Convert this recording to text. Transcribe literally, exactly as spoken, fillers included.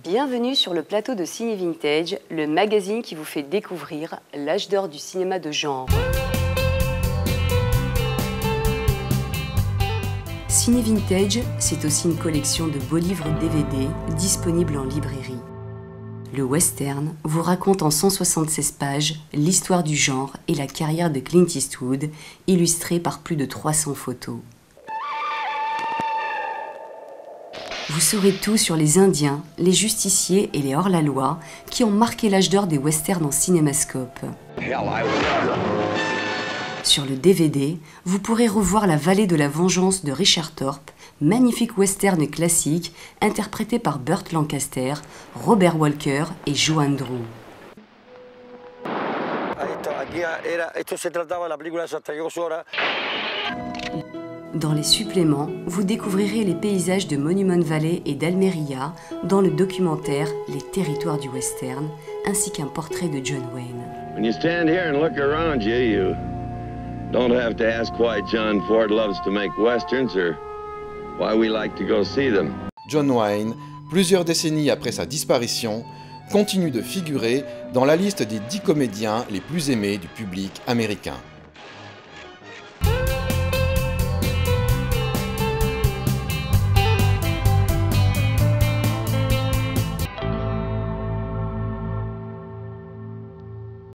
Bienvenue sur le plateau de Ciné Vintage, le magazine qui vous fait découvrir l'âge d'or du cinéma de genre. Ciné Vintage, c'est aussi une collection de beaux livres D V D disponibles en librairie. Le western vous raconte en cent soixante-seize pages l'histoire du genre et la carrière de Clint Eastwood, illustrée par plus de trois cents photos. Vous saurez tout sur les Indiens, les justiciers et les hors-la-loi qui ont marqué l'âge d'or des westerns en cinémascope. Sur le D V D, vous pourrez revoir La Vallée de la Vengeance de Richard Thorpe, magnifique western classique interprété par Burt Lancaster, Robert Walker et Joe Drew. Dans les suppléments, vous découvrirez les paysages de Monument Valley et d'Almeria dans le documentaire Les Territoires du Western, ainsi qu'un portrait de John Wayne. When you stand here and look around you, you don't have to ask why John Ford loves to make westerns or why we like to go see them. John Wayne, plusieurs décennies après sa disparition, continue de figurer dans la liste des dix comédiens les plus aimés du public américain.